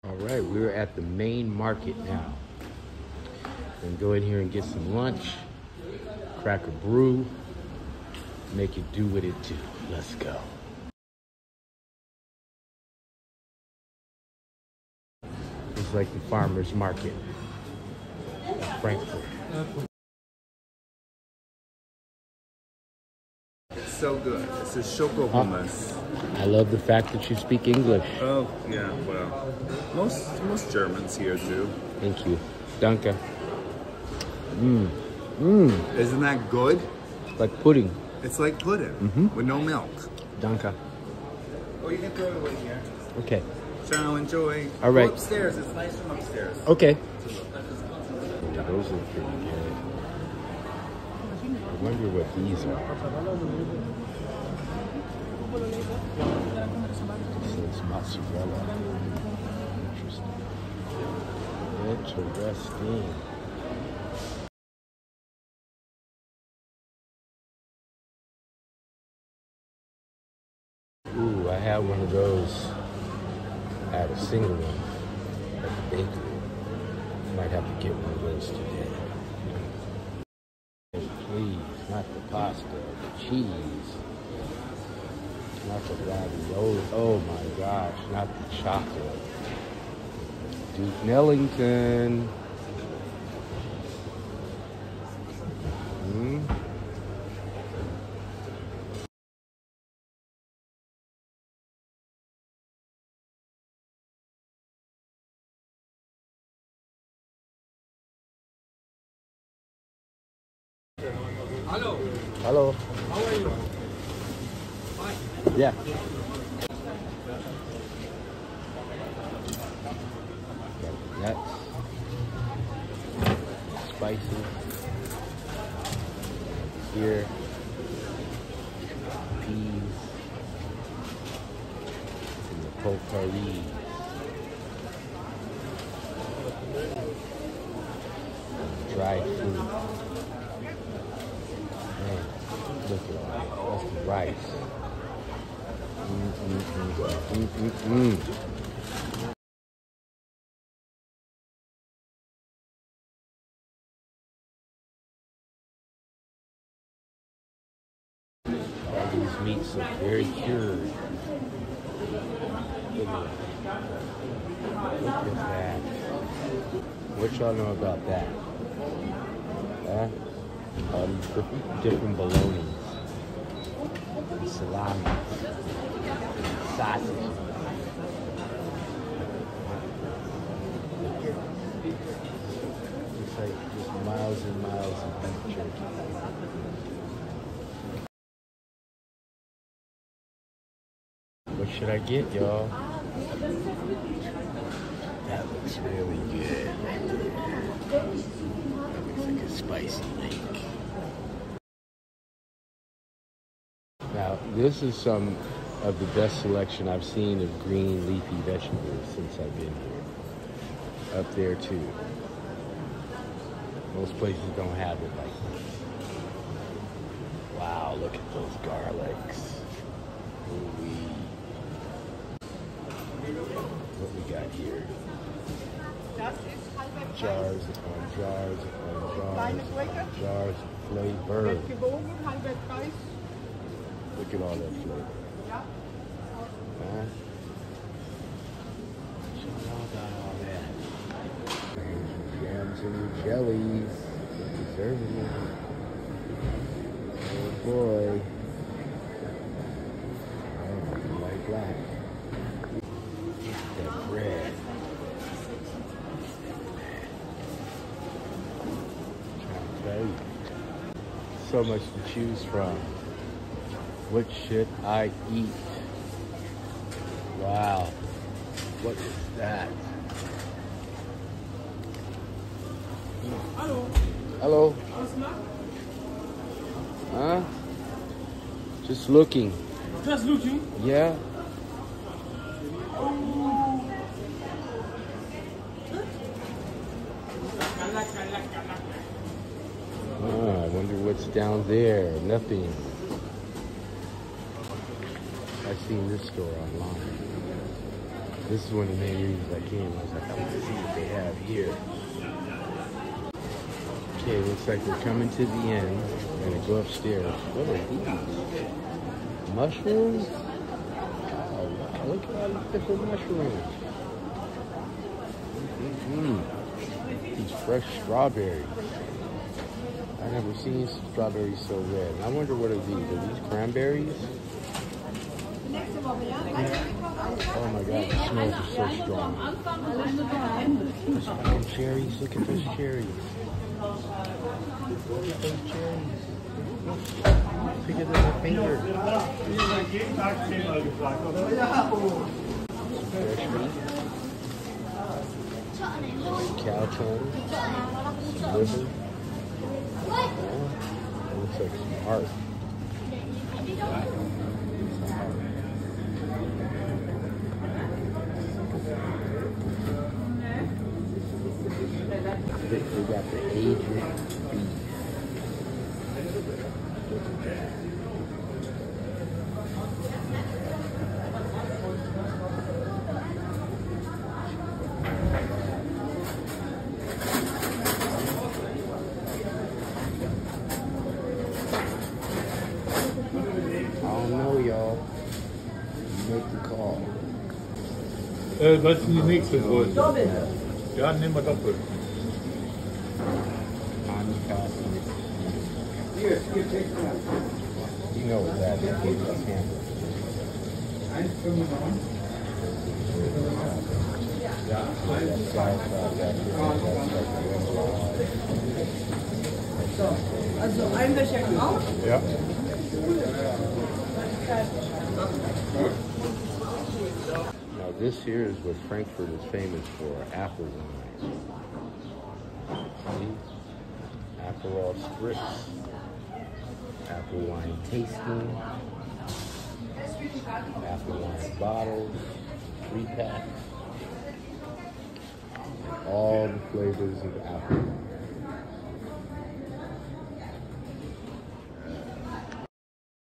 All right, we're at the main market now. Gonna go in here and get some lunch, crack a brew, make it do what it do. Let's go. It's like the farmer's market in Frankfurt. It's so good. It's a choco hummus. I love the fact that you speak English. Oh, yeah, well, most Germans here do. Thank you. Danke. Isn't that good? Like pudding. It's like pudding with no milk. Danke. Oh, you can throw it away here. Okay. Ciao, enjoy. All right. Go upstairs. It's nice from upstairs. Okay. Those are pretty good. I wonder what these are. This is mozzarella. Interesting. Ooh, I had one of those. I had a single one at the bakery. Might have to get one of those today. Please, not the pasta, the cheese. Not the ravioli. Oh my gosh, not the chocolate. Duke Ellington. Hello. Hello. How are you? Fine. Yeah. Got nuts. Spices. Here. Peas. And the potpourri. And the dried fruit. Man, look at all that. That's the rice. All these meats are very cured. Look at that. Look at that. What y'all know about that? Huh? All these different bolognas, and salami, sausage. It's like just miles and miles of beef jerky. What should I get, y'all? That looks really good right there. That looks like a spicy lake. Now, this is some of the best selection I've seen of green leafy vegetables since I've been here. Up there too. Most places don't have it like this. Wow, look at those garlics. Ooh-wee. What we got here? Jars upon jars upon jars, jars of flavor. Look at all that flavor. Huh? Show y'all about all that. Jams and your jellies. Deserving it. Oh boy. Oh, white black. That bread. I'm trying to tell you. So much to choose from. What should I eat? Wow. What is that? Hello. Hello. Huh? Just looking. Just looking. Yeah. I wonder what's down there. Nothing. I've seen this store online. This is one of the main reasons I came. I was like, I want to see what they have here. Okay, looks like we're coming to the end. We're gonna go upstairs. What are these? Mushrooms? Oh, wow, look at all these different mushrooms. These fresh strawberries. I've never seen strawberries so red. And I wonder what are these? Are these cranberries? Oh my God, the smells are so strong. There's some cherries. Look at those cherries. Look at those cherries. Bigger than my finger. Fresh meat. Cow tongue. Some liver. That looks like some heart. We got the aged beef. I don't know, y'all. You make the call. Was ist die nächste Größe? Ja, nehmen wir doppelt. You know what that is. Give us hamburger. Also ein Becher Kraut? Ja. Now this here is what Frankfurt is famous for, apple wine. See? Aperol spritz. Apple wine tasting. Apple wine bottles. 3-pack. All the flavors of apple wine.